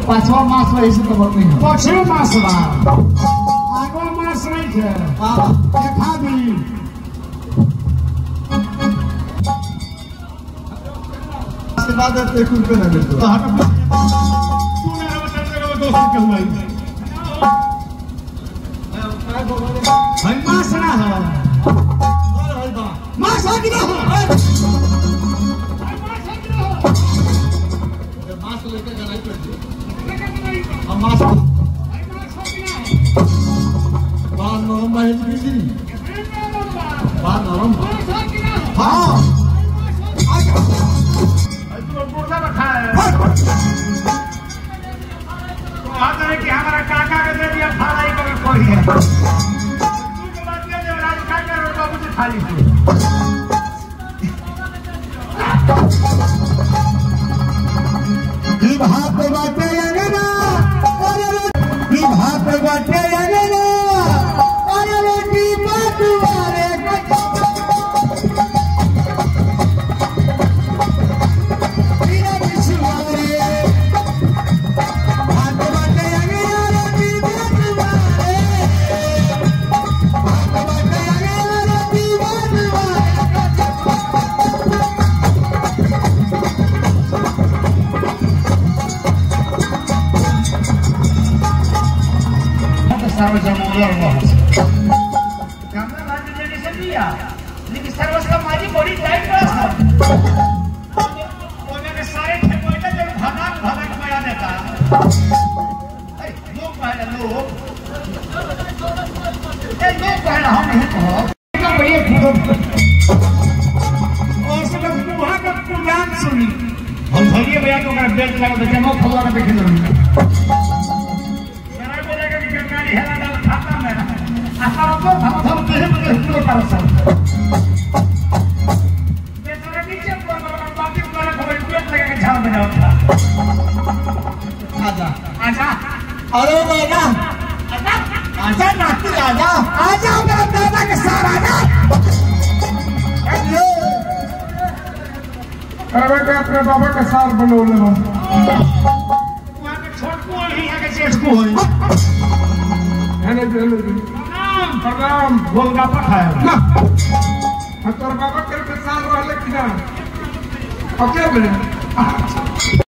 पांचवा मास रही से तो नहीं है पांचवा मास बा आगवा मास नहीं है देखा दी इसके बाद 1 रुपये ना मिलते तूने बता दे 200 कहूंगा भाई मास ना है मास आ गया मास लेके गलाई कर दे हम मास बाल नरम है जी बाल नरम हाँ तो मुर्गा रखा है तो आता है कि हमारा काका के दे दिया फाड़ाई कर कोई है तू के बात ले जो राज काका और बाबू जी खाली से भाप बाटे अंगना भाप बाटे अंगना और रोटी बाटुआरे बिना बिछुआरे भाप बाटे अंगना रोटी बाटुआरे भाप बाटे अंगना रोटी बाटुआरे सर्वस लेकिन सर्वस का माजी बड़ी टाइट सारे ठेकोइटा जब भगाक माया देता लोग पहले लोग पहले हम नहीं कहो बढ़िया और सब बुहा का पुराण सुनी हम धरिए भैया तो बेल्ट लगा तो जमा फलवाना पे खेल रही हेला डाल खाता में आसा को हम देह में हिलो कर सब बेचारा नीचे पर बाकी पर खबर पेट लगा के झाड़ में जाता आजा आजा अरे बेटा आजा आजा नाती आजा आजा मेरा दादा के साथ आजा हेलो अरे बेटा अपने बाबा के साथ बोलो ले वहां के छोट को ही है के जेठ को है प्रणाम गोलगप्पा खाया तोर बाबा के साथ रहले कि ना ओके बोले